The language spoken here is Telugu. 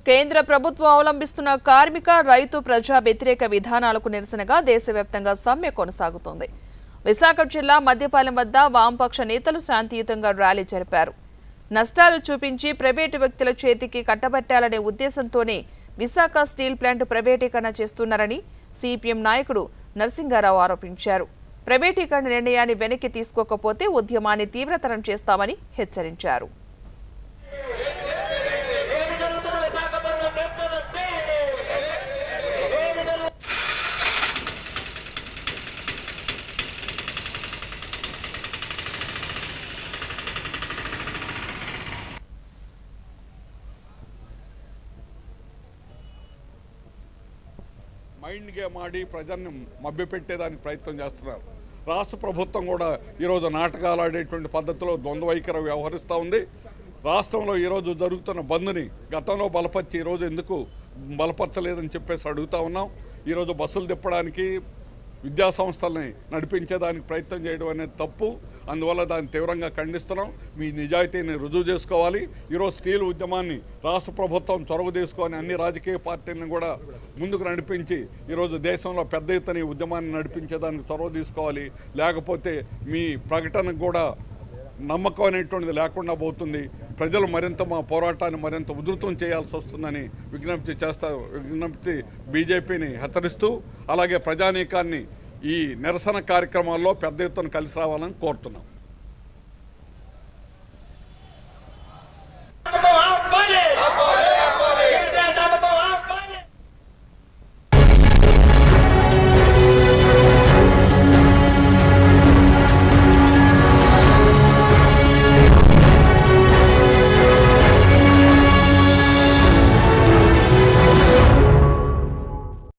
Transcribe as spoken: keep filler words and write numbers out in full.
కేంద్ర ప్రభుత్వం అవలంబిస్తున్న కార్మిక రైతు ప్రజా వ్యతిరేక విధానాలకు నిరసనగా దేశవ్యాప్తంగా సమ్మె కొనసాగుతోంది. విశాఖ జిల్లా మద్యపాలెం వద్ద వామపక్ష నేతలు శాంతియుతంగా ర్యాలీ జరిపారు. నష్టాలు చూపించి ప్రైవేటు వ్యక్తుల చేతికి కట్టబెట్టాలనే ఉద్దేశంతోనే విశాఖ స్టీల్ ప్లాంట్ ప్రైవేటీకరణ చేస్తున్నారని సిపిఎం నాయకుడు నరసింగారావు ఆరోపించారు. ప్రైవేటీకరణ నిర్ణయాన్ని వెనక్కి తీసుకోకపోతే ఉద్యమాన్ని తీవ్రతరం చేస్తామని హెచ్చరించారు. మైండ్ గేమ్ ఆడి ప్రజల్ని మభ్యపెట్టేదానికి ప్రయత్నం చేస్తున్నారు. రాష్ట్ర ప్రభుత్వం కూడా ఈరోజు నాటకాలు ఆడేటువంటి పద్ధతిలో ద్వంద్వ వైఖరి వ్యవహరిస్తూ ఉంది. రాష్ట్రంలో ఈరోజు జరుగుతున్న బంద్ని గతంలో బలపరిచి ఈరోజు ఎందుకు బలపరచలేదని చెప్పేసి అడుగుతూ ఉన్నాం. ఈరోజు బస్సులు తిప్పడానికి విద్యా సంస్థల్ని నడిపించేదానికి ప్రయత్నం చేయడం అనేది తప్పు. అందువల్ల దాన్ని తీవ్రంగా ఖండిస్తున్నాం. మీ నిజాయితీని రుజువు చేసుకోవాలి. ఈరోజు స్టీల్ ఉద్యమాన్ని రాష్ట్ర ప్రభుత్వం చొరవ తీసుకొని అన్ని రాజకీయ పార్టీలను కూడా ముందుకు నడిపించి ఈరోజు దేశంలో పెద్ద ఎత్తున ఉద్యమాన్ని నడిపించేదానికి చొరవ తీసుకోవాలి. లేకపోతే మీ ప్రకటనకు కూడా నమ్మకం అనేటువంటిది లేకుండా పోతుంది. ప్రజలు మరింత మా పోరాటాన్ని మరింత ఉధృతం చేయాల్సి వస్తుందని విజ్ఞప్తి చేస్తా విజ్ఞప్తి బీజేపీని హెచ్చరిస్తూ అలాగే ప్రజానీకాన్ని ఈ నిరసన కార్యక్రమాల్లో పెద్ద ఎత్తున కలిసి రావాలని కోరుతున్నాం.